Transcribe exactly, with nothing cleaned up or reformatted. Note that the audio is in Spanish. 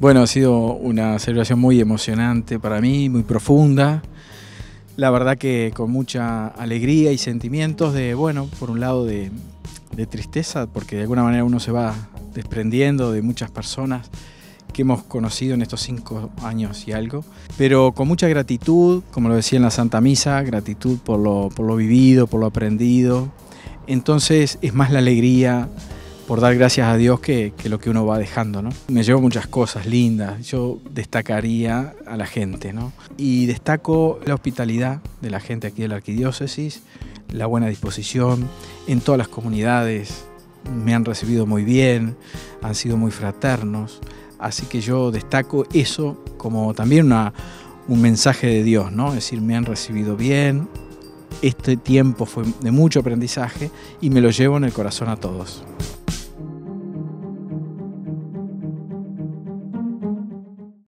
Bueno, ha sido una celebración muy emocionante para mí, muy profunda. La verdad que con mucha alegría y sentimientos de, bueno, por un lado de, de tristeza, porque de alguna manera uno se va desprendiendo de muchas personas que hemos conocido en estos cinco años y algo, pero con mucha gratitud, como lo decía en la Santa Misa, gratitud por lo, por lo vivido, por lo aprendido. Entonces es más la alegría por dar gracias a Dios que, que lo que uno va dejando, ¿no? Me llevo muchas cosas lindas, yo destacaría a la gente, ¿no? Y destaco la hospitalidad de la gente aquí de la Arquidiócesis, la buena disposición, en todas las comunidades me han recibido muy bien, han sido muy fraternos, así que yo destaco eso como también una, un mensaje de Dios, ¿no? Es decir, me han recibido bien, este tiempo fue de mucho aprendizaje y me lo llevo en el corazón a todos.